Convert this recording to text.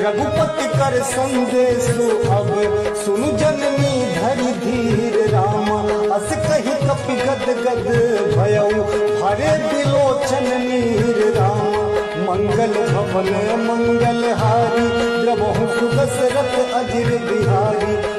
रघुपति कर संदेश अब सुनु जननी धरि धीर राम अस कही कपि गद गद भयउ हरे बिलोचन नीर राम मंगल भवन मंगल हारी द्रवहु दशरथ अजिर बिहारी